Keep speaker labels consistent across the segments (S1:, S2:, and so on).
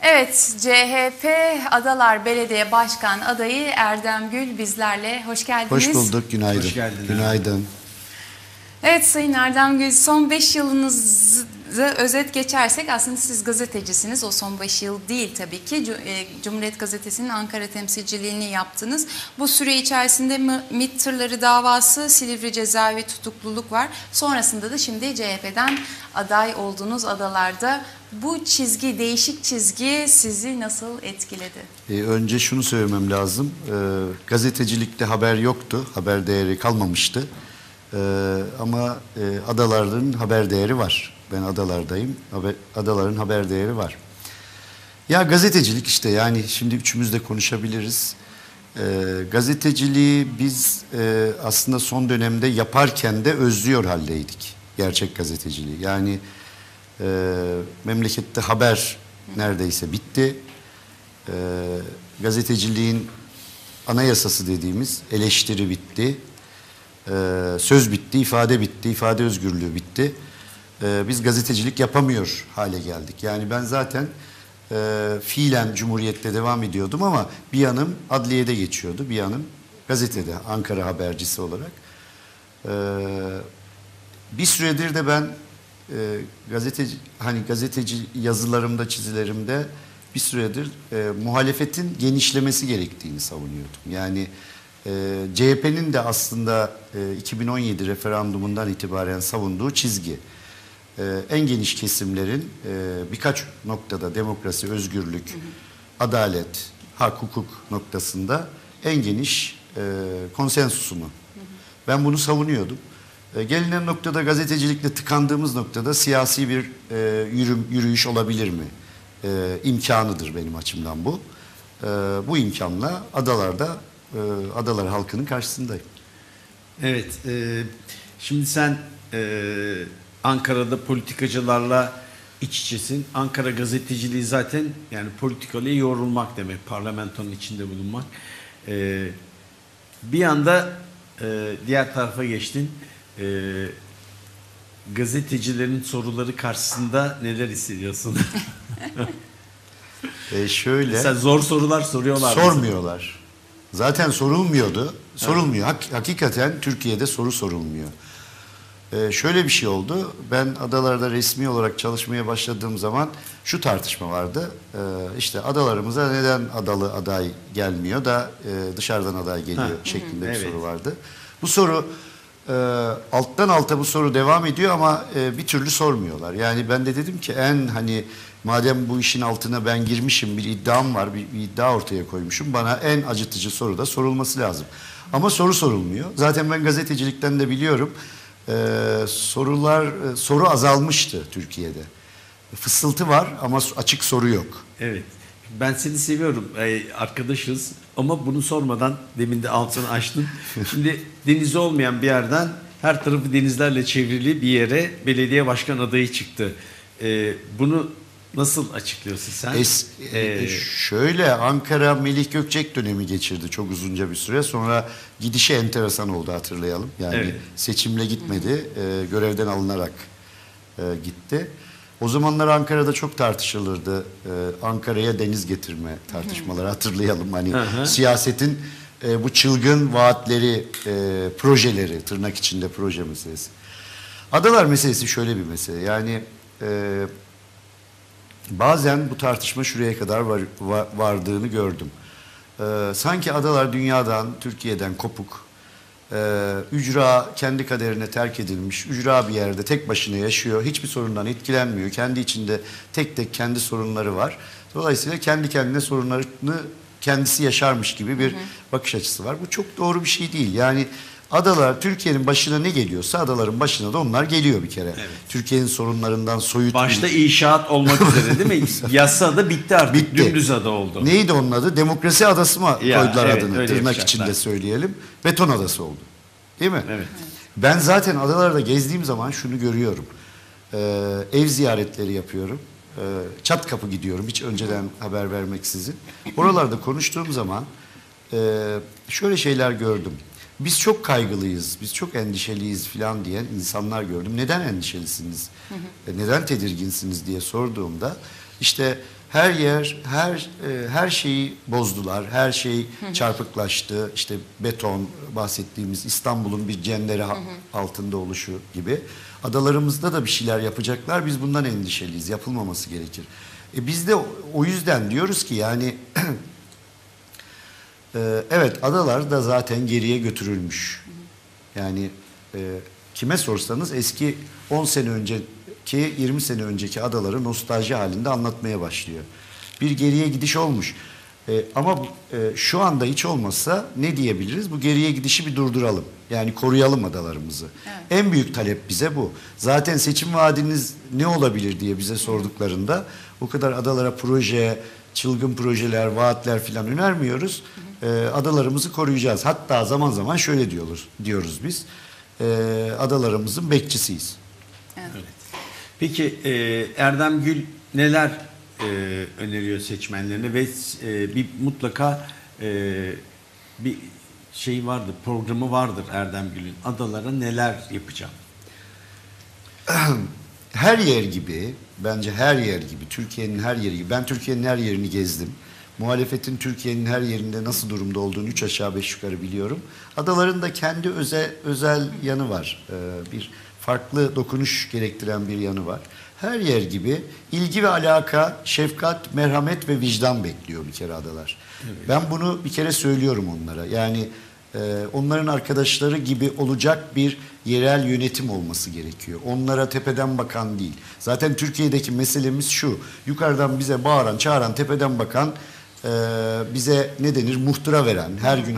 S1: Evet, CHP Adalar Belediye Başkan adayı Erdem Gül bizlerle. Hoş geldiniz.
S2: Hoş bulduk, günaydın.
S3: Hoş geldin.
S2: Günaydın.
S1: Evet Sayın Erdem Gül, son 5 yılınızı özet geçersek aslında siz gazetecisiniz. O son 5 yıl değil tabii ki. Cumhuriyet Gazetesi'nin Ankara temsilciliğini yaptınız. Bu süre içerisinde MİT tırları davası, Silivri cezaevi tutukluluk var. Sonrasında da şimdi CHP'den aday olduğunuz adalarda. Bu çizgi, değişik çizgi sizi nasıl etkiledi?
S2: Önce şunu söylemem lazım. Gazetecilikte haber yoktu, haber değeri kalmamıştı. Ama adaların haber değeri var. Ben adalardayım, adaların haber değeri var. Ya gazetecilik işte, yani şimdi üçümüz de konuşabiliriz. Gazeteciliği biz aslında son dönemde yaparken de özlüyor haldeydik. Gerçek gazeteciliği. Yani memlekette haber neredeyse bitti. Gazeteciliğin anayasası dediğimiz eleştiri bitti. Söz bitti, ifade bitti, ifade özgürlüğü bitti. Biz gazetecilik yapamıyor hale geldik. Yani ben zaten fiilen Cumhuriyet'te devam ediyordum ama bir yanım adliyede geçiyordu, bir yanım gazetede, Ankara habercisi olarak. Bir süredir de ben gazeteci yazılarımda, çizilerimde bir süredir muhalefetin genişlemesi gerektiğini savunuyordum. Yani CHP'nin de aslında 2017 referandumundan itibaren savunduğu çizgi, en geniş kesimlerin birkaç noktada demokrasi, özgürlük, adalet, hak, hukuk noktasında en geniş konsensusumu. Ben bunu savunuyordum. Gelinen noktada, gazetecilikle tıkandığımız noktada siyasi bir yürüyüş olabilir mi? İmkanıdır benim açımdan bu. Bu imkanla adalar halkının karşısındayım.
S3: Evet, şimdi sen Ankara'da politikacılarla iç içesin. Ankara gazeteciliği zaten yani politikalıya yoğrulmak demek, parlamentonun içinde bulunmak. Bir anda diğer tarafa geçtin. Gazetecilerin soruları karşısında neler hissediyorsun?
S2: Şöyle.
S3: Mesela zor sorular soruyorlar.
S2: Sormuyorlar. Mesela. Zaten sorulmuyordu. Sorulmuyor. Hakikaten Türkiye'de soru sorulmuyor. Şöyle bir şey oldu. Ben adalarda resmi olarak çalışmaya başladığım zaman şu tartışma vardı. İşte adalarımıza neden adalı aday gelmiyor da dışarıdan aday geliyor şeklinde bir soru vardı. Bu soru alttan alta bu soru devam ediyor ama bir türlü sormuyorlar. Yani ben de dedim ki madem bu işin altına ben girmişim, bir iddiam var, bir iddia ortaya koymuşum, bana en acıtıcı soru da sorulması lazım. Ama soru sorulmuyor. Zaten ben gazetecilikten de biliyorum. Soru azalmıştı Türkiye'de. Fısıltı var ama açık soru yok.
S3: Evet. Ben seni seviyorum. Arkadaşız ama bunu sormadan demin de altını açtın. Şimdi denizi olmayan bir yerden her tarafı denizlerle çevrili bir yere belediye başkan adayı çıktı. Bunu nasıl açıklıyorsun sen?
S2: Şöyle, Ankara Melih Gökçek dönemi geçirdi çok uzunca bir süre. Sonra gidişi enteresan oldu, hatırlayalım. Yani seçimle gitmedi, görevden alınarak gitti. O zamanlar Ankara'da çok tartışılırdı. Ankara'ya deniz getirme tartışmaları, hatırlayalım. Siyasetin bu çılgın vaatleri, projeleri, tırnak içinde proje meselesi. Adalar meselesi şöyle bir mesele. Yani bazen bu tartışma şuraya kadar vardığını gördüm. Sanki adalar dünyadan, Türkiye'den kopuk, ücra kendi kaderine terk edilmiş, ücra bir yerde tek başına yaşıyor, hiçbir sorundan etkilenmiyor, kendi içinde tek tek kendi sorunları var. Dolayısıyla kendi kendine sorunlarını kendisi yaşarmış gibi bir bakış açısı var. Bu çok doğru bir şey değil. Yani adalar, Türkiye'nin başına ne geliyorsa adaların başına da onlar geliyor bir kere. Evet. Türkiye'nin sorunlarından soyut.
S3: Başta inşaat olmak üzere değil mi? Yasa da bitti artık. Bitti. Dümdüz ada oldu.
S2: Neydi onun adı? Demokrasi adası mı koydular adını? Tırnak içinde söyleyelim. Beton adası oldu. Değil mi? Evet. Ben zaten adalarda gezdiğim zaman şunu görüyorum. Ev ziyaretleri yapıyorum. Çat kapı gidiyorum. Hiç önceden haber vermeksizin. Oralarda konuştuğum zaman şöyle şeyler gördüm. Biz çok kaygılıyız, biz çok endişeliyiz falan diyen insanlar gördüm. Neden endişelisiniz, neden tedirginsiniz diye sorduğumda işte her yer, her şeyi bozdular. Her şey çarpıklaştı. İşte beton, bahsettiğimiz İstanbul'un bir cendere altında oluşu gibi. Adalarımızda da bir şeyler yapacaklar. Biz bundan endişeliyiz. Yapılmaması gerekir. Biz de o yüzden diyoruz ki yani evet, adalar da zaten geriye götürülmüş. Yani kime sorsanız eski 10 sene önceki, 20 sene önceki adaları nostalji halinde anlatmaya başlıyor. Bir geriye gidiş olmuş. Ama şu anda hiç olmazsa ne diyebiliriz? Bu geriye gidişi bir durduralım. Yani koruyalım adalarımızı. Evet. En büyük talep bize bu. Zaten seçim vaadiniz ne olabilir diye bize sorduklarında o kadar adalara proje, çılgın projeler, vaatler filan önermiyoruz. Adalarımızı koruyacağız. Hatta zaman zaman şöyle diyoruz biz. Adalarımızın bekçisiyiz.
S1: Evet.
S3: Peki Erdem Gül neler öneriyor seçmenlerine ve bir mutlaka bir şey vardır, programı vardır Erdem Gül'ün. Adalara neler yapacağım?
S2: Her yer gibi, bence her yer gibi, Türkiye'nin her yeri gibi. Ben Türkiye'nin her yerini gezdim. Muhalefetin Türkiye'nin her yerinde nasıl durumda olduğunu 3 aşağı 5 yukarı biliyorum. Adaların da kendi özel yanı var. Bir farklı dokunuş gerektiren bir yanı var. Her yer gibi ilgi ve alaka, şefkat, merhamet ve vicdan bekliyor bir kere adalar. Evet. Ben bunu bir kere söylüyorum onlara. Yani onların arkadaşları gibi olacak bir yerel yönetim olması gerekiyor. Onlara tepeden bakan değil. Zaten Türkiye'deki meselemiz şu. Yukarıdan bize bağıran, çağıran, tepeden bakan, bize ne denir? Muhtıra veren, her gün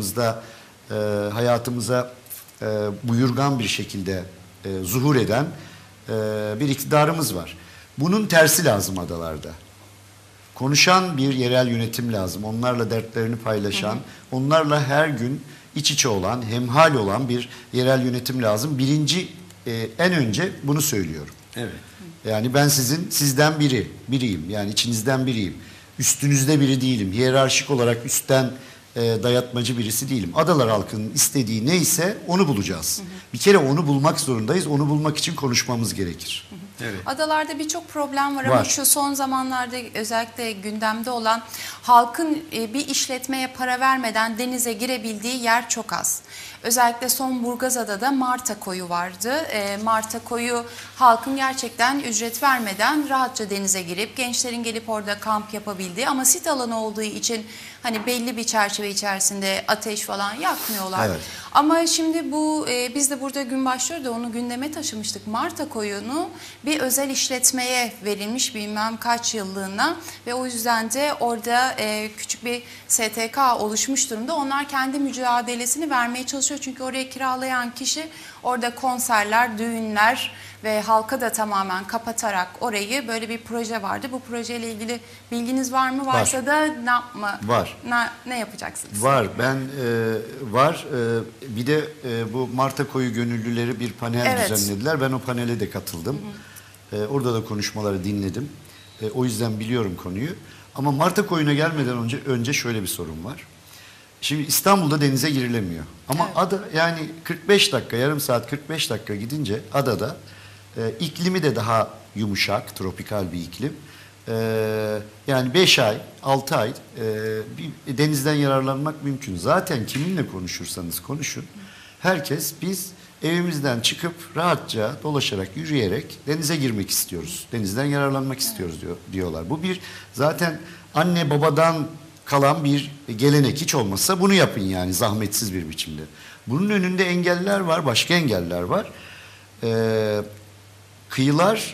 S2: hayatımıza buyurgan bir şekilde zuhur eden bir iktidarımız var. Bunun tersi lazım adalarda. Konuşan bir yerel yönetim lazım. Onlarla dertlerini paylaşan, onlarla her gün iç içe olan, hemhal olan bir yerel yönetim lazım. En önce bunu söylüyorum. Evet. Yani ben sizden biriyim. Yani içinizden biriyim. Üstünüzde biri değilim. Hiyerarşik olarak üstten dayatmacı birisi değilim. Adalar halkının istediği neyse onu bulacağız. Bir kere onu bulmak zorundayız. Onu bulmak için konuşmamız gerekir.
S1: Evet. Adalarda birçok problem var ama şu son zamanlarda özellikle gündemde olan halkın bir işletmeye para vermeden denize girebildiği yer çok az. Özellikle son Burgazada'da Marta Koyu vardı. Marta Koyu halkın gerçekten ücret vermeden rahatça denize girip gençlerin gelip orada kamp yapabildiği ama sit alanı olduğu için hani belli bir çerçeve içerisinde ateş falan yakmıyorlar. Evet. Ama şimdi bu biz de burada gün başlıyor da onu gündeme taşımıştık. Marta Koyu'nu bir özel işletmeye verilmiş bilmem kaç yıllığına ve o yüzden de orada küçük bir STK oluşmuş durumda. Onlar kendi mücadelesini vermeye çalışıyor. Çünkü oraya kiralayan kişi orada konserler, düğünler ve halka da tamamen kapatarak orayı böyle bir proje vardı. Bu projeyle ilgili bilginiz var mı? Varsa
S2: var.
S1: da ne yapma?
S2: Var.
S1: Ne yapacaksınız?
S2: Var. Var. Bir de bu Marta Koyu gönüllüleri bir panel düzenlediler. Ben o panele de katıldım. Orada da konuşmaları dinledim. O yüzden biliyorum konuyu. Ama Marta Koyu'na gelmeden önce şöyle bir sorun var. Şimdi İstanbul'da denize girilemiyor. Ama ada yani 45 dakika, yarım saat 45 dakika gidince adada iklimi de daha yumuşak, tropikal bir iklim. Yani 5 ay, 6 ay bir denizden yararlanmak mümkün. Zaten kiminle konuşursanız konuşun. Herkes biz evimizden çıkıp rahatça dolaşarak, yürüyerek denize girmek istiyoruz. Denizden yararlanmak istiyoruz diyorlar. Bu bir zaten anne babadan kalan bir gelenek, hiç olmazsa bunu yapın yani zahmetsiz bir biçimde. Bunun önünde engeller var, başka engeller var. Kıyılar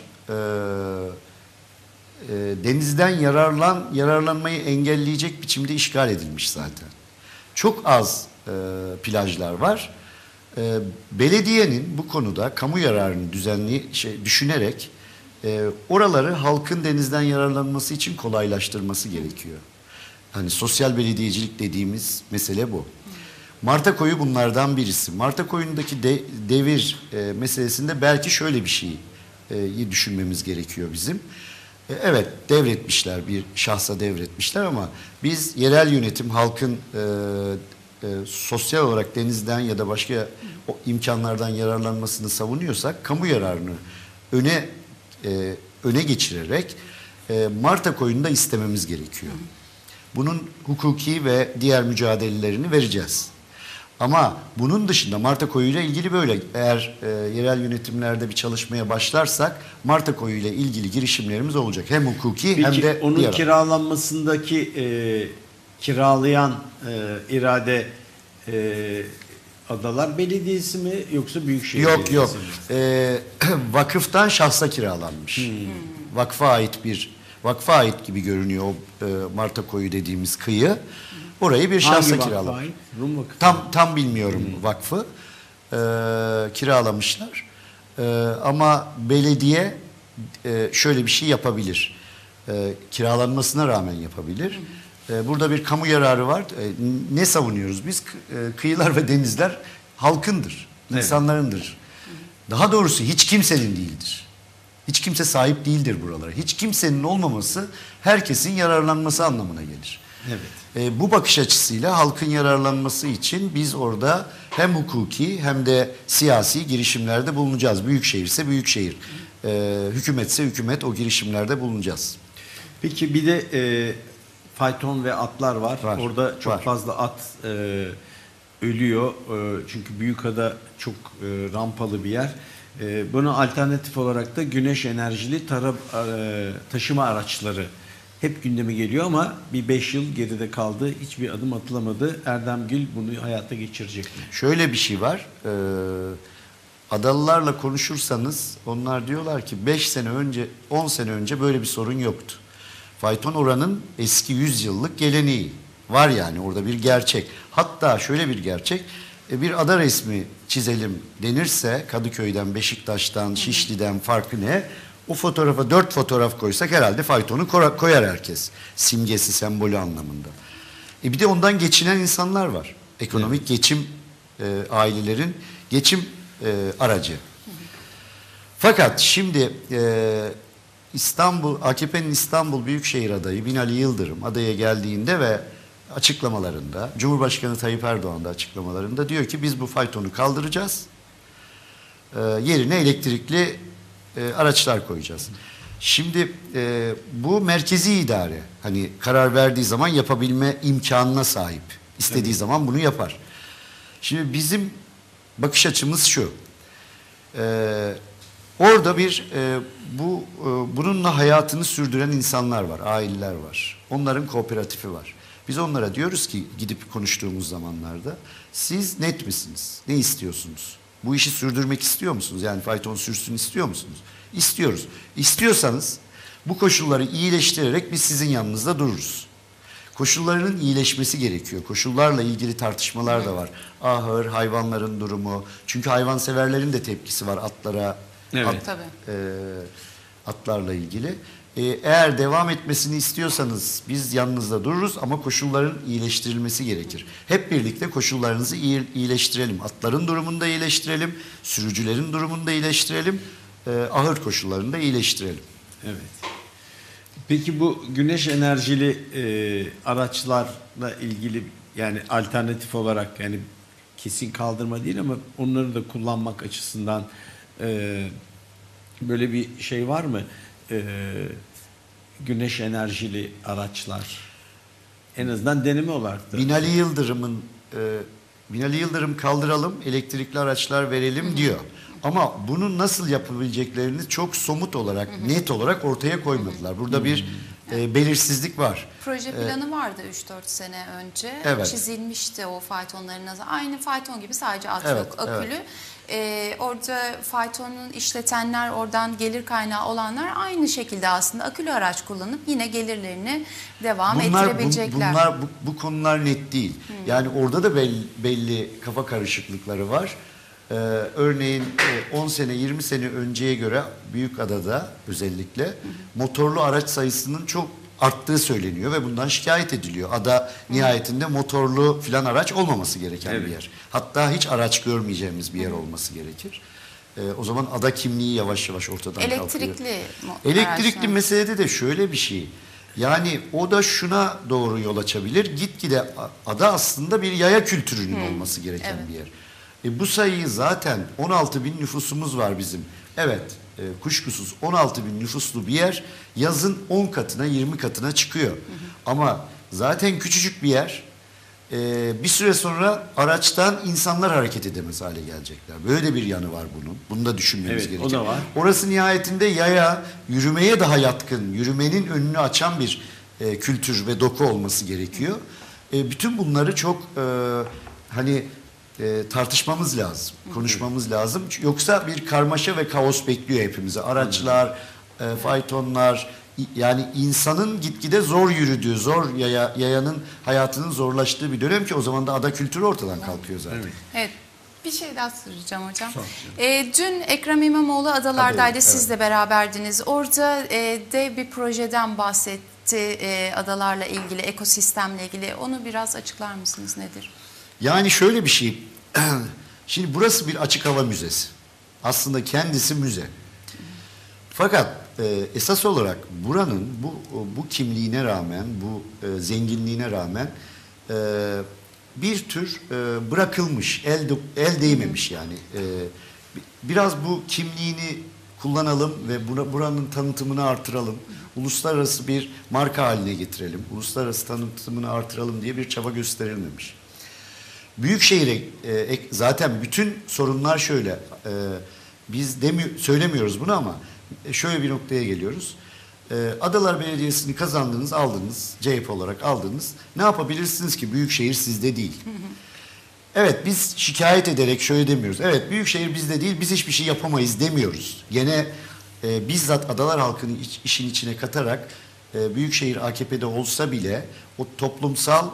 S2: denizden yararlanmayı engelleyecek biçimde işgal edilmiş zaten. Çok az plajlar var. Belediyenin bu konuda kamu yararını düşünerek oraları halkın denizden yararlanması için kolaylaştırması gerekiyor. Hani sosyal belediyecilik dediğimiz mesele bu. Marta Koyu bunlardan birisi. Marta Koyu'ndaki devir meselesinde belki şöyle bir şeyi düşünmemiz gerekiyor bizim. Evet, devretmişler, bir şahsa devretmişler ama biz yerel yönetim halkın sosyal olarak denizden ya da başka imkanlardan yararlanmasını savunuyorsak kamu yararını öne geçirerek Marta Koyun'u da istememiz gerekiyor. Bunun hukuki ve diğer mücadelelerini vereceğiz. Ama bunun dışında Marta Koyu ile ilgili böyle eğer yerel yönetimlerde bir çalışmaya başlarsak Marta Koyu ile ilgili girişimlerimiz olacak. Hem hukuki hem
S3: Peki
S2: de
S3: onun
S2: diğer.
S3: kiralanmasındaki kiralayan irade Adalar Belediyesi mi yoksa Büyükşehir
S2: Yok
S3: Belediyesi mi?
S2: Vakıftan şahsa kiralanmış. Vakfa ait gibi görünüyor o Marta Koyu dediğimiz kıyı. Orayı bir şahsa
S3: Hangi vakfa
S2: kiralamış.
S3: ait? Rum Vakfı.
S2: Tam bilmiyorum vakfı. Kiralamışlar. Ama belediye şöyle bir şey yapabilir. Kiralanmasına rağmen yapabilir. Burada bir kamu yararı var. Ne savunuyoruz biz? Kıyılar ve denizler halkındır,
S3: Evet.
S2: insanlarındır. Daha doğrusu hiç kimsenin değildir. Hiç kimse sahip değildir buralara. Hiç kimsenin olmaması herkesin yararlanması anlamına gelir.
S3: Evet.
S2: Bu bakış açısıyla halkın yararlanması için biz orada hem hukuki hem de siyasi girişimlerde bulunacağız. Büyükşehir ise büyükşehir, hükümetse hükümet o girişimlerde bulunacağız.
S3: Peki bir de fayton ve atlar var.
S2: Var,
S3: Orada çok
S2: var.
S3: fazla at ölüyor. Çünkü Büyükada çok rampalı bir yer. Buna alternatif olarak da güneş enerjili taşıma araçları hep gündeme geliyor ama bir 5 yıl geride kaldı. Hiçbir adım atılamadı. Erdem Gül bunu hayata geçirecek mi?
S2: Şöyle bir şey var. Adalılarla konuşursanız onlar diyorlar ki 5 sene önce, 10 sene önce böyle bir sorun yoktu. Fayton oranın eski 100 yıllık geleneği. Var yani orada bir gerçek. Hatta şöyle bir gerçek. Bir ada resmi çizelim denirse Kadıköy'den, Beşiktaş'tan, Şişli'den farkı ne? O fotoğrafa 4 fotoğraf koysak herhalde faytonu koyar herkes. Simgesi, sembolü anlamında. Bir de ondan geçinen insanlar var. Ekonomik geçim ailelerin geçim aracı. Fakat şimdi AKP'nin İstanbul Büyükşehir adayı Binali Yıldırım adaya geldiğinde ve açıklamalarında, Cumhurbaşkanı Tayyip Erdoğan da açıklamalarında diyor ki biz bu faytonu kaldıracağız. Yerine elektrikli araçlar koyacağız. Şimdi bu merkezi idare hani karar verdiği zaman yapabilme imkanına sahip. İstediği zaman bunu yapar. Şimdi bizim bakış açımız şu. Orada bununla hayatını sürdüren insanlar var, aileler var. Onların kooperatifi var. Biz onlara diyoruz ki gidip konuştuğumuz zamanlarda siz net misiniz? Ne istiyorsunuz? Bu işi sürdürmek istiyor musunuz? Yani fayton sürsün istiyor musunuz? İstiyoruz. İstiyorsanız bu koşulları iyileştirerek biz sizin yanınızda dururuz. Koşullarının iyileşmesi gerekiyor. Koşullarla ilgili tartışmalar da var. Ahır, hayvanların durumu. Çünkü hayvanseverlerin de tepkisi var atlara.
S3: Evet.
S1: Tabii.
S2: Atlarla ilgili. Eğer devam etmesini istiyorsanız biz yanınızda dururuz ama koşulların iyileştirilmesi gerekir. Hep birlikte koşullarınızı iyileştirelim. Atların durumunu da iyileştirelim. Sürücülerin durumunu da iyileştirelim. Ahır koşullarını da iyileştirelim.
S3: Evet. Peki bu güneş enerjili araçlarla ilgili yani alternatif olarak yani kesin kaldırma değil ama onları da kullanmak açısından böyle bir şey var mı? Güneş enerjili araçlar en azından deneme olarak da.
S2: Binali Yıldırım kaldıralım, elektrikli araçlar verelim diyor. Ama bunu nasıl yapabileceklerini çok somut olarak, net olarak ortaya koymadılar. Burada bir belirsizlik var.
S1: Proje planı vardı 3-4 sene önce.
S2: Evet.
S1: Çizilmişti o faytonların. Aynı fayton gibi sadece at
S2: Evet,
S1: yok, akülü. Orada faytonun işletenler, oradan gelir kaynağı olanlar aynı şekilde aslında akülü araç kullanıp yine gelirlerini devam ettirebilecekler.
S2: Bu konular net değil. Yani orada da belli kafa karışıklıkları var. Örneğin 10 sene 20 sene önceye göre Büyükada'da özellikle motorlu araç sayısının çok arttığı söyleniyor ve bundan şikayet ediliyor. Ada nihayetinde motorlu filan araç olmaması gereken bir yer. Hatta hiç araç görmeyeceğimiz bir yer olması gerekir. O zaman ada kimliği yavaş yavaş ortadan kalkıyor. Elektrikli
S1: araçlar.
S2: meselede de şöyle bir şey. Yani o da şuna doğru yol açabilir. Gitgide ada aslında bir yaya kültürünün olması gereken bir yer. Bu sayıyı zaten 16 bin nüfusumuz var bizim. Evet, kuşkusuz 16 bin nüfuslu bir yer yazın 10 katına 20 katına çıkıyor. Ama zaten küçücük bir yer, bir süre sonra araçtan insanlar hareket edemez hale gelecekler. Böyle bir yanı var bunun. Bunu da düşünmemiz
S3: Evet,
S2: gerekiyor.
S3: o da var.
S2: Orası nihayetinde yaya, yürümeye daha yatkın, yürümenin önünü açan bir kültür ve doku olması gerekiyor. Bütün bunları çok tartışmamız lazım, konuşmamız lazım. Yoksa bir karmaşa ve kaos bekliyor hepimizi. Araçlar, faytonlar, yani insanın gitgide zor yürüdüğü, yayanın hayatının zorlaştığı bir dönem ki o zaman da ada kültürü ortadan kalkıyor zaten.
S3: Evet.
S1: Evet. Bir şey daha soracağım hocam.
S3: Sor.
S1: Dün Ekrem İmamoğlu adalardaydı,
S2: Evet,
S1: siz de beraberdiniz. Orada dev bir projeden bahsetti, adalarla ilgili, ekosistemle ilgili. Onu biraz açıklar mısınız, nedir?
S2: Yani şöyle bir şey, şimdi burası bir açık hava müzesi. Aslında kendisi müze. Fakat esas olarak buranın bu kimliğine rağmen, bu zenginliğine rağmen bir tür bırakılmış, el değmemiş yani. Biraz bu kimliğini kullanalım ve buranın tanıtımını artıralım. Uluslararası bir marka haline getirelim. Uluslararası tanıtımını artıralım diye bir çaba gösterilmemiş. Büyükşehir'e zaten bütün sorunlar şöyle. Biz söylemiyoruz bunu ama şöyle bir noktaya geliyoruz. Adalar Belediyesi'ni kazandınız, aldınız, CHP olarak aldınız. Ne yapabilirsiniz ki? Büyükşehir sizde değil. Evet, biz şikayet ederek şöyle demiyoruz. Evet, Büyükşehir bizde değil, biz hiçbir şey yapamayız demiyoruz. Gene bizzat adalar halkını işin içine katarak Büyükşehir AKP'de olsa bile o toplumsal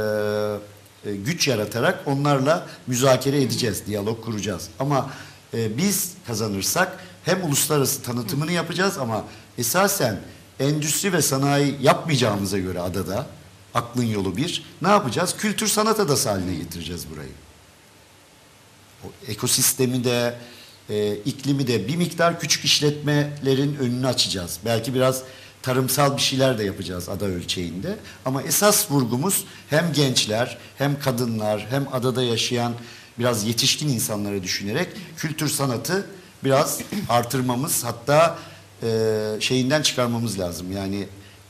S2: güç yaratarak onlarla müzakere edeceğiz, diyalog kuracağız. Ama biz kazanırsak hem uluslararası tanıtımını yapacağız ama esasen endüstri ve sanayi yapmayacağımıza göre adada, aklın yolu bir, ne yapacağız? Kültür sanat adası haline getireceğiz burayı. O ekosistemi de, iklimi de bir miktar küçük işletmelerin önünü açacağız. Belki biraz tarımsal bir şeyler de yapacağız ada ölçeğinde. Ama esas vurgumuz hem gençler, hem kadınlar, hem adada yaşayan biraz yetişkin insanları düşünerek kültür sanatı biraz artırmamız, hatta şeyinden çıkarmamız lazım. Yani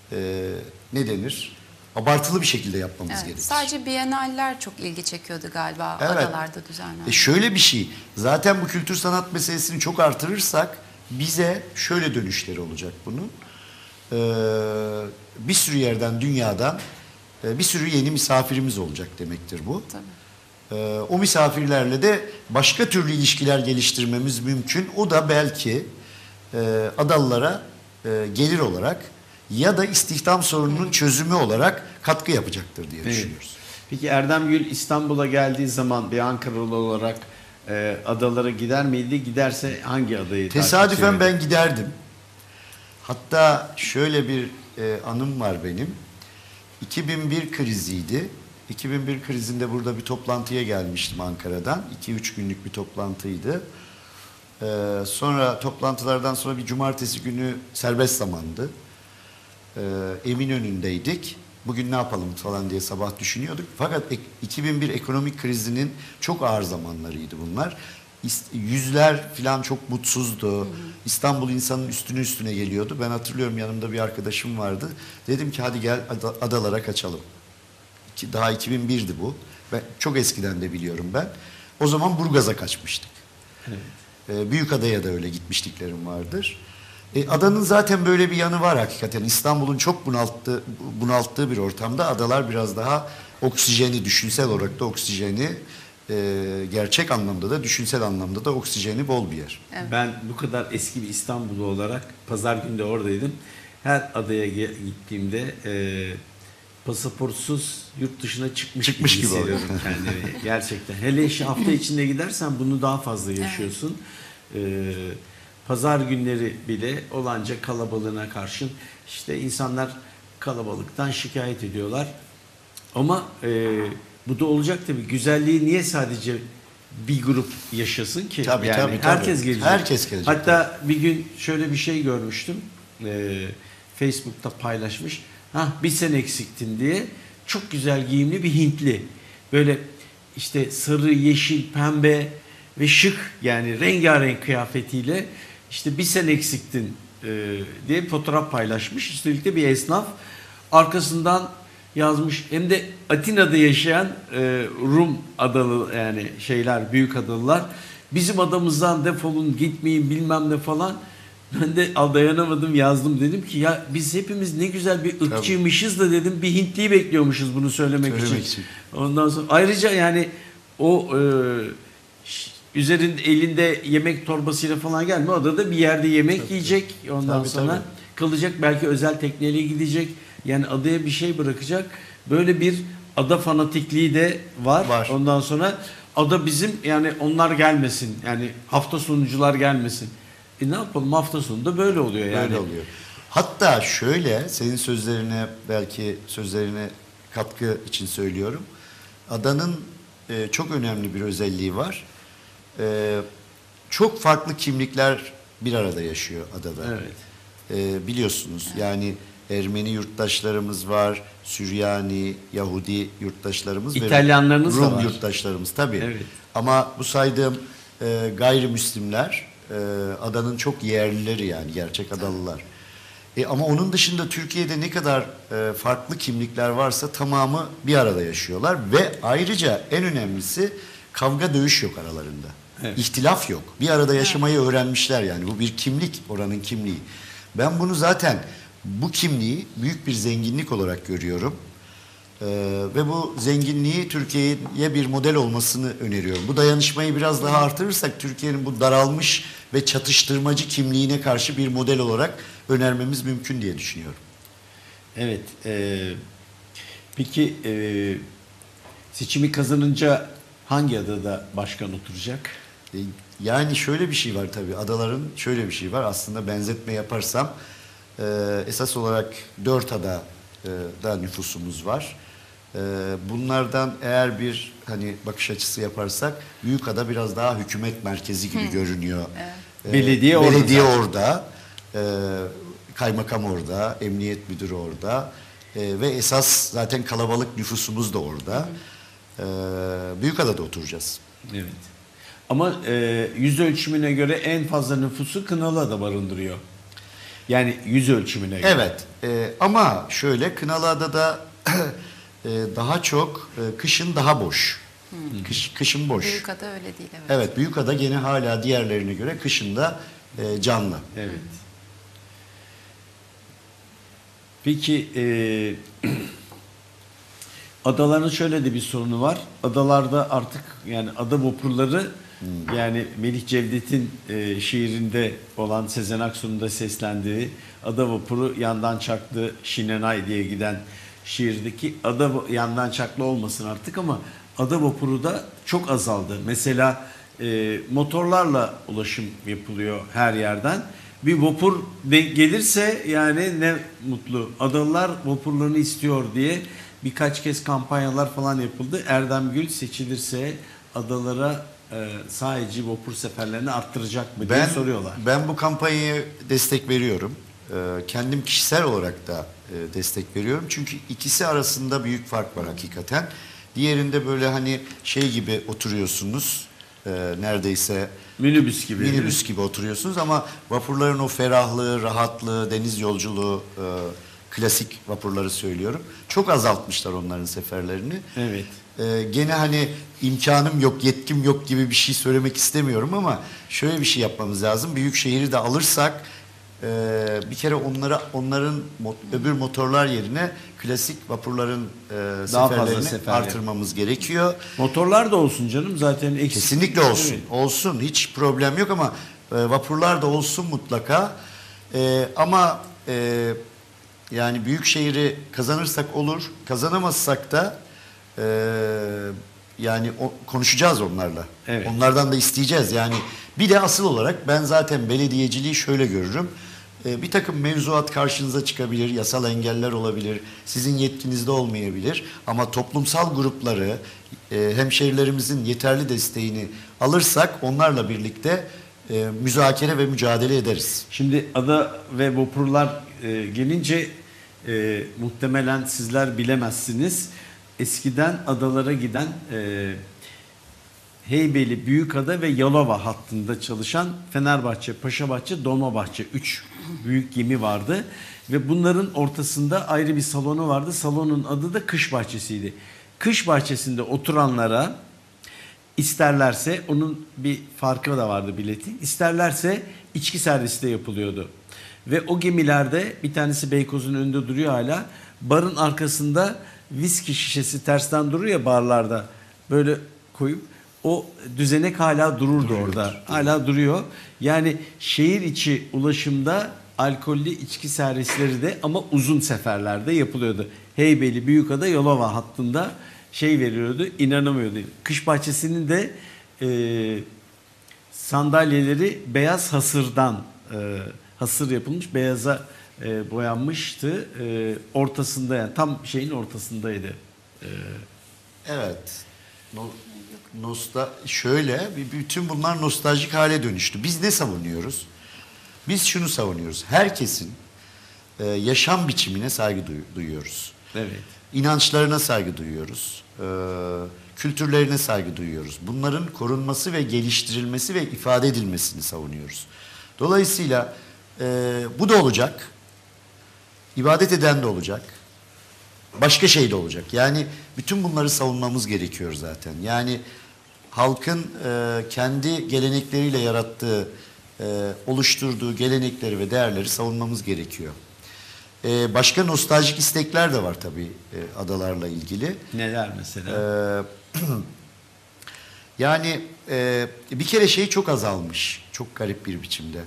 S2: ne denir? Abartılı bir şekilde yapmamız gerekir.
S1: Sadece biyenaller çok ilgi çekiyordu galiba,
S2: Evet.
S1: adalarda düzenlenen.
S2: Şöyle bir şey, zaten bu kültür sanat meselesini çok artırırsak bize şöyle dönüşleri olacak bunun. Bir sürü yerden, dünyadan bir sürü yeni misafirimiz olacak demektir bu.
S1: Tabii.
S2: O misafirlerle de başka türlü ilişkiler geliştirmemiz mümkün. O da belki adalılara gelir olarak ya da istihdam sorununun çözümü olarak katkı yapacaktır diye düşünüyoruz.
S3: Peki Erdem Gül İstanbul'a geldiği zaman bir Ankaralı olarak adalara gider miydi? Giderse hangi adayı
S2: Tesadüfen ben giderdim. Hatta şöyle bir anım var benim. 2001 kriziydi. 2001 krizinde burada bir toplantıya gelmiştim Ankara'dan. 2-3 günlük bir toplantıydı. Sonra toplantılardan sonra bir cumartesi günü serbest zamandı. Eminönü'ndeydik. Bugün ne yapalım falan diye sabah düşünüyorduk. Fakat 2001 ekonomik krizinin çok ağır zamanlarıydı bunlar. Yüzler falan çok mutsuzdu. İstanbul insanın üstüne geliyordu. Ben hatırlıyorum, yanımda bir arkadaşım vardı. Dedim ki hadi gel adalara kaçalım. Daha 2001'di bu. Ben çok eskiden de biliyorum ben. O zaman Burgaz'a kaçmıştık. Evet. Büyükada'ya da öyle gitmişliklerim vardır. Adanın zaten böyle bir yanı var hakikaten. İstanbul'un çok bunalttığı bir ortamda adalar biraz daha oksijeni, düşünsel olarak da oksijeni, gerçek anlamda da düşünsel anlamda da oksijeni bol bir yer.
S1: Evet.
S3: Ben bu kadar eski bir İstanbullu olarak pazar günü de oradaydım. Her adaya gittiğimde pasaportsuz yurt dışına çıkmış gibi hissediyorum kendimi. Gerçekten. Hele hafta içinde gidersen bunu daha fazla yaşıyorsun. Pazar günleri bile olanca kalabalığına karşın işte insanlar kalabalıktan şikayet ediyorlar. Ama bu da olacak tabii. Güzelliği niye sadece bir grup yaşasın ki?
S2: Tabii,
S3: yani
S2: tabii.
S3: herkes gelecek.
S2: Herkes gelecek.
S3: Hatta bir gün şöyle bir şey görmüştüm. Facebook'ta paylaşmış. Bir sen eksiktin diye. Çok güzel giyimli bir Hintli. Böyle işte sarı, yeşil, pembe ve şık, yani rengarenk kıyafetiyle işte bir sen eksiktin diye bir fotoğraf paylaşmış. Üstelik de bir esnaf arkasından yazmış. Hem de Atina'da yaşayan Rum adalı, yani şeyler, büyük adalılar, bizim adamızdan defolun, gitmeyin bilmem ne falan. Ben de dayanamadım, yazdım, dedim ki ya biz hepimiz ne güzel bir ırkçıymışız da dedim, bir Hintliyi bekliyormuşuz bunu söylemek için. Ondan sonra ayrıca yani o üzerinde elinde yemek torbasıyla falan gelmiyor. Odada bir yerde yemek yiyecek. Ondan sonra kalacak, belki özel tekneyle gidecek. Yani adaya bir şey bırakacak. Böyle bir ada fanatikliği de var. Ondan sonra ada bizim, yani onlar gelmesin. Yani hafta sonucular gelmesin. Ne yapalım, hafta sonunda böyle oluyor yani.
S2: Böyle oluyor. Hatta şöyle, senin sözlerine, belki sözlerine katkı için söylüyorum. Adanın çok önemli bir özelliği var. Çok farklı kimlikler bir arada yaşıyor adada.
S3: Evet.
S2: Biliyorsunuz yani Ermeni yurttaşlarımız var, Süryani, Yahudi yurttaşlarımız,
S3: İtalyanlarınız
S2: ve
S3: da
S2: Rum
S3: var.
S2: yurttaşlarımız tabii.
S3: Evet.
S2: Ama bu saydığım gayrimüslimler adanın çok yerlileri, yani gerçek adalılar. Ama onun dışında Türkiye'de ne kadar farklı kimlikler varsa tamamı bir arada yaşıyorlar ve ayrıca en önemlisi kavga dövüş yok aralarında.
S3: Evet.
S2: İhtilaf yok. Bir arada yaşamayı öğrenmişler yani. Bu bir kimlik, oranın kimliği. Ben bunu zaten, bu kimliği büyük bir zenginlik olarak görüyorum. Ve bu zenginliği Türkiye'ye bir model olmasını öneriyorum. Bu dayanışmayı biraz daha artırırsak Türkiye'nin bu daralmış ve çatıştırmacı kimliğine karşı bir model olarak önermemiz mümkün diye düşünüyorum.
S3: Evet. Peki seçimi kazanınca hangi adada başkan oturacak?
S2: Yani şöyle bir şey var tabii. Adaların şöyle bir şey var. Aslında benzetme yaparsam esas olarak 4 adada nüfusumuz var. Bunlardan eğer bir hani bakış açısı yaparsak Büyükada biraz daha hükümet merkezi gibi görünüyor.
S1: Evet.
S3: Belediye
S2: orada, kaymakam orada, emniyet müdürü orada ve esas zaten kalabalık nüfusumuz da orada. Büyükada'da oturacağız.
S3: Evet. Ama yüz ölçümüne göre en fazla nüfusu Kınalıada barındırıyor. Yani yüz ölçümüne göre.
S2: Evet. Ama şöyle, Kınalıada'da daha çok kışın daha boş. Kışın boş.
S1: Büyükada öyle değil. Evet.
S2: Evet, Büyükada gene hala diğerlerine göre kışında canlı.
S3: Evet. Peki adaların şöyle de bir sorunu var. Adalarda artık yani ada vapurları, yani Melih Cevdet'in şiirinde olan, Sezen Aksu'nun da seslendiği ada vapuru yandan çaklı Şinenay diye giden şiirdeki ada yandan çaklı olmasın artık, ama ada vapuru da çok azaldı. Mesela motorlarla ulaşım yapılıyor her yerden. Bir vapur gelirse yani ne mutlu. Adalılar vapurlarını istiyor diye birkaç kez kampanyalar falan yapıldı. Erdem Gül seçilirse adalara sadece vapur seferlerini arttıracak mı diye soruyorlar.
S2: Ben bu kampanyaya destek veriyorum. Kendim kişisel olarak da destek veriyorum. Çünkü ikisi arasında büyük fark var hakikaten. Diğerinde böyle hani şey gibi oturuyorsunuz. Neredeyse minibüs gibi oturuyorsunuz, ama vapurların o ferahlığı, rahatlığı, deniz yolculuğu, klasik vapurları söylüyorum, çok azaltmışlar onların seferlerini.
S3: Evet.
S2: Gene hani imkanım yok, yetkim yok gibi bir şey söylemek istemiyorum, ama şöyle bir şey yapmamız lazım. Büyük şehri de alırsak bir kere onların öbür motorlar yerine klasik vapurların seferlerini artırmamız gerekiyor.
S3: Motorlar da olsun canım, zaten eksik.
S2: Kesinlikle olsun.
S3: Evet.
S2: Olsun. Hiç problem yok, ama vapurlar da olsun mutlaka. Ama yani büyük şehri kazanırsak olur, kazanamazsak da yani konuşacağız onlarla.
S3: Evet.
S2: Onlardan da isteyeceğiz. Yani bir de asıl olarak ben zaten belediyeciliği şöyle görürüm. Bir takım mevzuat karşınıza çıkabilir, yasal engeller olabilir, sizin yetkinizde olmayabilir. Ama toplumsal grupları, hemşehrilerimizin yeterli desteğini alırsak onlarla birlikte müzakere ve mücadele ederiz.
S3: Şimdi ada ve vapurlar gelince muhtemelen sizler bilemezsiniz. Eskiden adalara giden Heybeli, Büyükada ve Yalova hattında çalışan Fenerbahçe, Paşabahçe, Dolmabahçe 3 büyük gemi vardı. Ve bunların ortasında ayrı bir salonu vardı. Salonun adı da kış bahçesiydi. Kış bahçesinde oturanlara isterlerse, onun bir farkı da vardı biletin, İsterlerse içki servisi de yapılıyordu. Ve o gemilerde bir tanesi Beykoz'un önünde duruyor hala. Barın arkasında viski şişesi tersten durur ya barlarda. Böyle koyup o düzenek hala dururdu orada. Hala duruyor. Yani şehir içi ulaşımda alkollü içki servisleri de ama uzun seferlerde yapılıyordu. Heybeli, Büyükada, Yalova hattında veriyordu, inanamıyordu. Kış bahçesinin de sandalyeleri beyaz hasırdan hasır yapılmış, beyaza boyanmıştı. Ortasında, yani tam şeyin ortasındaydı.
S2: Evet. Şöyle, bütün bunlar nostaljik hale dönüştü. Biz ne savunuyoruz? Biz şunu savunuyoruz. Herkesin yaşam biçimine saygı duyuyoruz.
S3: Evet.
S2: İnançlarına saygı duyuyoruz. Kültürlerine saygı duyuyoruz. Bunların korunması ve geliştirilmesi ve ifade edilmesini savunuyoruz. Dolayısıyla bu da olacak. İbadet eden de olacak. Başka şey de olacak. Yani bütün bunları savunmamız gerekiyor zaten. Yani halkın kendi gelenekleriyle yarattığı, oluşturduğu gelenekleri ve değerleri savunmamız gerekiyor. Başka nostaljik istekler de var tabii adalarla ilgili.
S3: Neler mesela?
S2: Yani bir kere şey çok azalmış. Çok garip bir biçimde.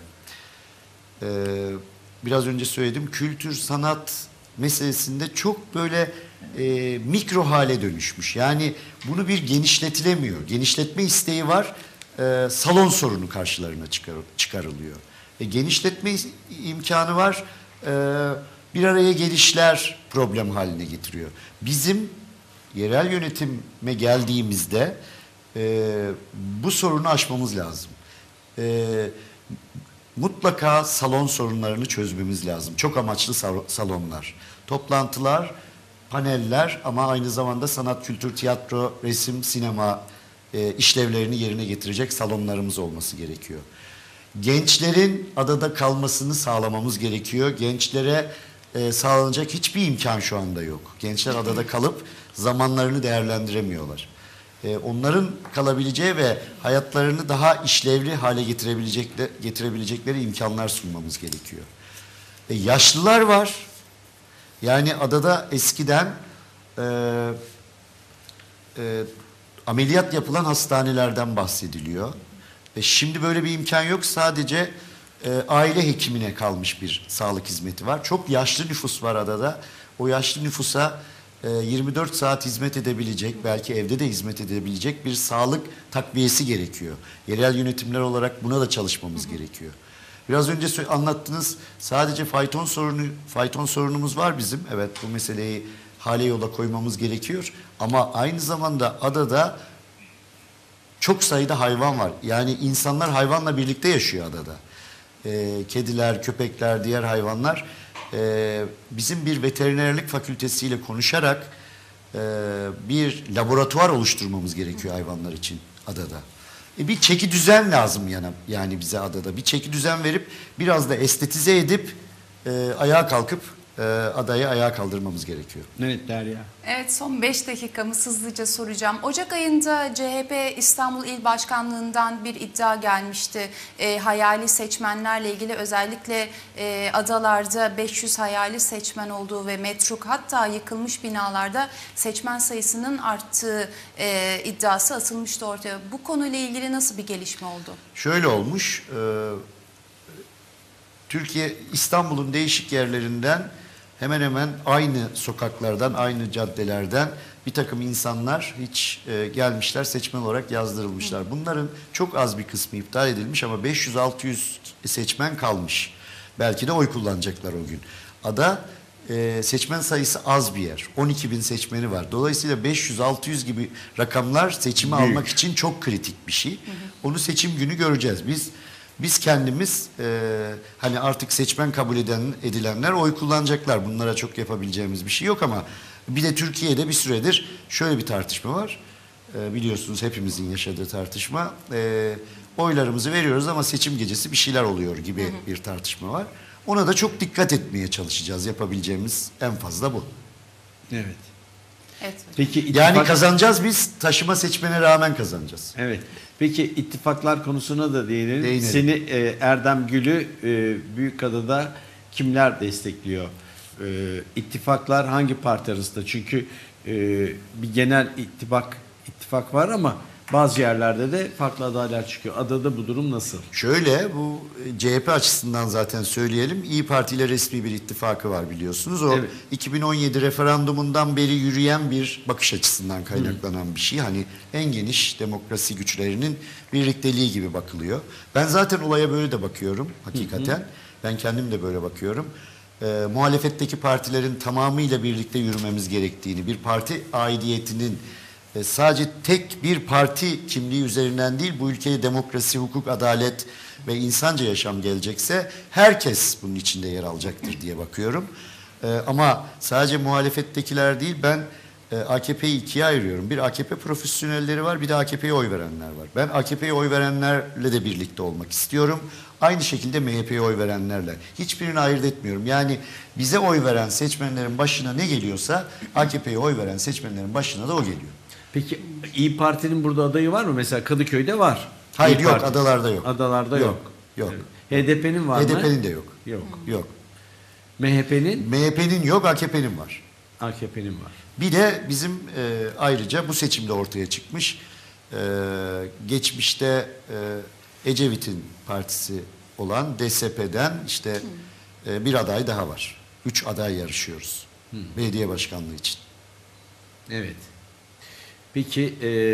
S2: Biraz önce söyledim. Kültür, sanat meselesinde çok böyle mikro hale dönüşmüş. Yani bunu bir genişletilemiyor. Genişletme isteği var. Salon sorunu karşılarına çıkarılıyor. Genişletme imkanı var. Bir araya gelişler problem haline getiriyor. Bizim yerel yönetime geldiğimizde bu sorunu aşmamız lazım. Mutlaka salon sorunlarını çözmemiz lazım. Çok amaçlı salonlar, toplantılar, paneller ama aynı zamanda sanat, kültür, tiyatro, resim, sinema işlevlerini yerine getirecek salonlarımız olması gerekiyor. Gençlerin adada kalmasını sağlamamız gerekiyor. Gençlere sağlanacak hiçbir imkan şu anda yok. Gençler adada kalıp zamanlarını değerlendiremiyorlar. Onların kalabileceği ve hayatlarını daha işlevli hale getirebilecekleri imkanlar sunmamız gerekiyor. Yaşlılar var. Yani adada eskiden ameliyat yapılan hastanelerden bahsediliyor. Şimdi böyle bir imkan yok. Sadece aile hekimine kalmış bir sağlık hizmeti var. Çok yaşlı nüfus var adada. O yaşlı nüfusa 24 saat hizmet edebilecek, belki evde de hizmet edebilecek bir sağlık takviyesi gerekiyor. Yerel yönetimler olarak buna da çalışmamız gerekiyor. Biraz önce anlattınız, sadece fayton sorunumuz var bizim. Evet, bu meseleyi hale yola koymamız gerekiyor. Ama aynı zamanda adada çok sayıda hayvan var. Yani insanlar hayvanla birlikte yaşıyor adada. Kediler, köpekler, diğer hayvanlar. Bizim bir veterinerlik fakültesiyle konuşarak bir laboratuvar oluşturmamız gerekiyor hayvanlar için adada. Bir çeki düzen lazım yani bize adada. Bir çeki düzen verip biraz da estetize edip ayağa kalkıp adayı ayağa kaldırmamız gerekiyor.
S3: Evet Derya.
S1: Evet, son 5 dakikamız hızlıca soracağım. Ocak ayında CHP İstanbul İl Başkanlığı'ndan bir iddia gelmişti. Hayali seçmenlerle ilgili, özellikle adalarda 500 hayali seçmen olduğu ve metruk, hatta yıkılmış binalarda seçmen sayısının arttığı iddiası atılmıştı ortaya. Bu konuyla ilgili nasıl bir gelişme oldu?
S2: Şöyle olmuş. Türkiye, İstanbul'un değişik yerlerinden hemen hemen aynı sokaklardan, aynı caddelerden bir takım insanlar gelmişler, seçmen olarak yazdırılmışlar. Bunların çok az bir kısmı iptal edilmiş ama 500-600 seçmen kalmış. Belki de oy kullanacaklar o gün. Ada seçmen sayısı az bir yer. 12 bin seçmeni var. Dolayısıyla 500-600 gibi rakamlar seçimi almak için çok kritik bir şey. Onu seçim günü göreceğiz. Biz kendimiz hani artık seçmen kabul edilenler oy kullanacaklar. Bunlara çok yapabileceğimiz bir şey yok ama bir de Türkiye'de bir süredir şöyle bir tartışma var. Biliyorsunuz hepimizin yaşadığı tartışma. Oylarımızı veriyoruz ama seçim gecesi bir şeyler oluyor gibi bir tartışma var. Ona da çok dikkat etmeye çalışacağız. Yapabileceğimiz en fazla bu.
S3: Evet.
S1: Evet.
S3: Peki
S2: Yani kazanacağız biz, taşıma seçmene rağmen kazanacağız.
S3: Evet. Peki ittifaklar konusuna da değinelim.
S2: Değinelim.
S3: Seni Erdem Gül'ü Büyükada'da kimler destekliyor? İttifaklar hangi parti arasında? Çünkü bir genel ittifak var ama bazı yerlerde de farklı adaylar çıkıyor. Adada bu durum nasıl?
S2: Şöyle, bu CHP açısından zaten söyleyelim. İyi Parti ile resmi bir ittifakı var biliyorsunuz. O
S3: Evet.
S2: 2017 referandumundan beri yürüyen bir bakış açısından kaynaklanan bir şey. Hani en geniş demokrasi güçlerinin birlikteliği gibi bakılıyor. Ben zaten olaya böyle de bakıyorum hakikaten. Ben kendim de böyle bakıyorum. Muhalefetteki partilerin tamamıyla birlikte yürümemiz gerektiğini, bir parti aidiyetinin sadece tek bir parti kimliği üzerinden değil, bu ülkeye demokrasi, hukuk, adalet ve insanca yaşam gelecekse herkes bunun içinde yer alacaktır diye bakıyorum. Ama sadece muhalefettekiler değil, ben AKP'yi ikiye ayırıyorum. Bir AKP profesyonelleri var, bir de AKP'ye oy verenler var. Ben AKP'ye oy verenlerle de birlikte olmak istiyorum. Aynı şekilde MHP'ye oy verenlerle. Hiçbirini ayırt etmiyorum. Yani bize oy veren seçmenlerin başına ne geliyorsa AKP'ye oy veren seçmenlerin başına da o geliyor.
S3: Peki İyi Parti'nin burada adayı var mı? Mesela Kadıköy'de var.
S2: Hayır,
S3: İYİ
S2: yok,
S3: Parti.
S2: adalarda yok.
S3: Adalarda yok.
S2: Yok.
S3: Evet. HDP'nin var mı?
S2: HDP'nin de yok.
S3: Yok.
S2: Yok.
S3: MHP'nin?
S2: MHP'nin yok, AKP'nin var.
S3: AKP'nin var.
S2: Bir de bizim ayrıca bu seçimde ortaya çıkmış geçmişte Ecevit'in partisi olan DSP'den işte bir aday daha var. 3 aday yarışıyoruz. Belediye başkanlığı için.
S3: Evet. Peki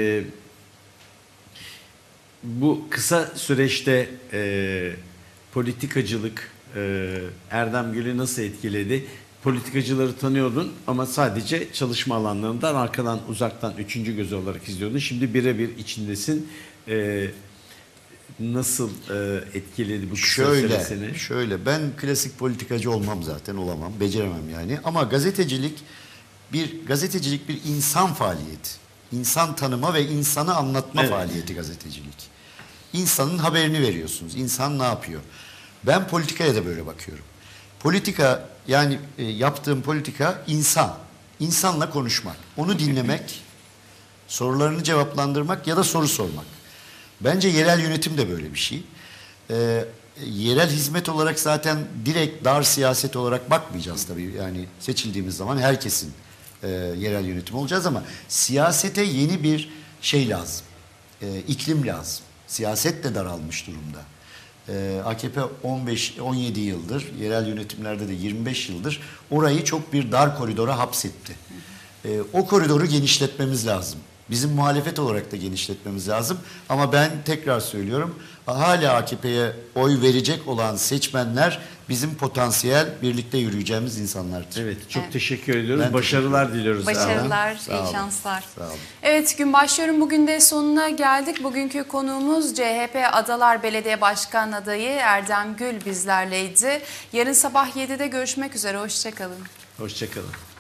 S3: bu kısa süreçte politikacılık Erdem Gül'ü nasıl etkiledi? Politikacıları tanıyordun ama sadece çalışma alanlarından arkadan uzaktan üçüncü göz olarak izliyordun. Şimdi birebir içindesin. Nasıl etkiledi bu kısa süre seni?
S2: Şöyle, ben klasik politikacı olmam zaten, olamam, beceremem yani. Ama gazetecilik bir insan faaliyeti. İnsan tanıma ve insanı anlatma faaliyeti gazetecilik. İnsanın haberini veriyorsunuz. İnsan ne yapıyor? Ben politikaya da böyle bakıyorum. Politika, yani yaptığım politika insan. İnsanla konuşmak. Onu dinlemek, sorularını cevaplandırmak ya da soru sormak. Bence yerel yönetim de böyle bir şey. Yerel hizmet olarak zaten direkt dar siyaset olarak bakmayacağız tabii. Yani seçildiğimiz zaman herkesin yerel yönetim olacağız ama siyasete yeni bir şey lazım. İklim lazım. Siyaset de daralmış durumda. AKP 15-17 yıldır, yerel yönetimlerde de 25 yıldır orayı çok bir dar koridora hapsetti. O koridoru genişletmemiz lazım. Bizim muhalefet olarak da genişletmemiz lazım. Ama ben tekrar söylüyorum, hala AKP'ye oy verecek olan seçmenler bizim potansiyel, birlikte yürüyeceğimiz insanlardır.
S3: Evet, çok teşekkür ediyoruz.
S2: Ben
S3: Başarılar diliyoruz.
S1: Başarılar,
S2: Sağ olun.
S1: iyi şanslar.
S2: Sağ olun.
S1: Evet, gün başlıyorum. Bugün de sonuna geldik. Bugünkü konuğumuz CHP Adalar Belediye Başkan adayı Erdem Gül bizlerleydi. Yarın sabah 7'de görüşmek üzere. Hoşça kalın.
S3: Hoşça kalın.